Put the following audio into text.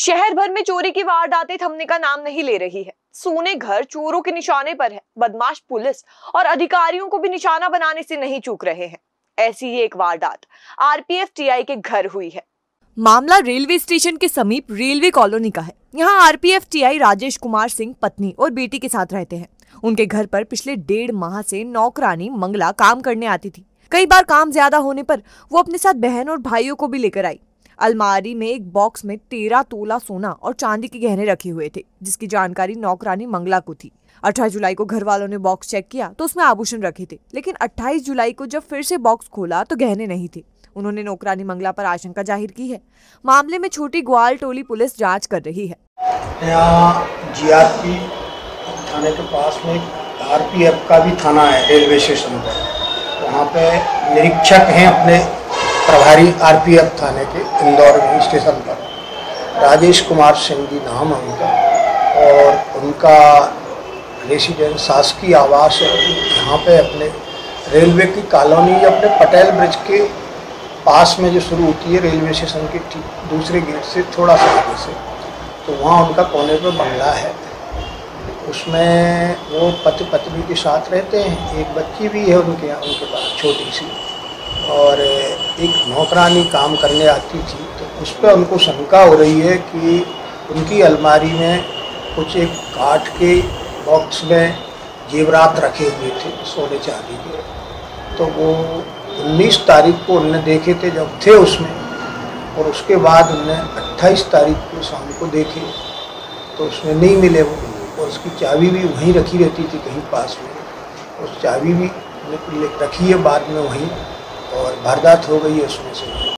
शहर भर में चोरी की वारदातें थमने का नाम नहीं ले रही है। सोने घर चोरों के निशाने पर है। बदमाश पुलिस और अधिकारियों को भी निशाना बनाने से नहीं चूक रहे हैं। ऐसी ही एक वारदात आरपीएफ टीआई के घर हुई है। मामला रेलवे स्टेशन के समीप रेलवे कॉलोनी का है। यहाँ आरपीएफ टीआई राजेश कुमार सिंह पत्नी और बेटी के साथ रहते हैं। उनके घर पर पिछले 1.5 माह से नौकरानी मंगला काम करने आती थी। कई बार काम ज्यादा होने पर वो अपने साथ बहन और भाइयों को भी लेकर आई। अलमारी में एक बॉक्स में 13 तोला सोना और चांदी के गहने रखे हुए थे, जिसकी जानकारी नौकरानी मंगला को थी। 18 जुलाई को घर वालों ने बॉक्स चेक किया तो उसमें आभूषण रखे थे, लेकिन 28 जुलाई को जब फिर से बॉक्स खोला तो गहने नहीं थे। उन्होंने नौकरानी मंगला पर आशंका जाहिर की है। मामले में छोटी ग्वाल टोली पुलिस जांच कर रही है। यहाँ जीआरपी थाने के पास में आरपीएफ का भी थाना है रेलवे स्टेशन पर। वहाँ पे निरीक्षक हैं अपने प्रभारी आरपीएफ थाने के इंदौर में स्टेशन पर, राजेश कुमार सिंह जी नाम है उनका, और उनका रेसिडेंस शासकीय आवास यहाँ पे अपने रेलवे की कॉलोनी अपने पटेल ब्रिज के पास में जो शुरू होती है रेलवे स्टेशन के ठीक दूसरे गेट से थोड़ा सा आगे से, तो वहाँ उनका कोने पे बंगला है। उसमें वो पति पत्नी के साथ रहते हैं। एक बच्ची भी है उनके पास छोटी सी, और एक नौकरानी काम करने आती थी। तो उस पर उनको शंका हो रही है कि उनकी अलमारी में कुछ एक काठ के बॉक्स में जेवरात रखे हुए थे सोने चांदी के। तो वो 19 तारीख को उनने देखे थे जब थे उसमें, और उसके बाद उनने 28 तारीख को शाम को देखे तो उसमें नहीं मिले वो, और उसकी चाबी भी वहीं रखी रहती थी कहीं पास में। उस चाबी भी रखी है बाद में वहीं, और वारदात हो गई है उसमें से।